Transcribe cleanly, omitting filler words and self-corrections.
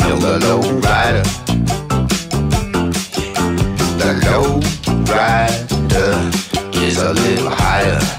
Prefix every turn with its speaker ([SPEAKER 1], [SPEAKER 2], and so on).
[SPEAKER 1] am the low rider. The low rider is a little higher.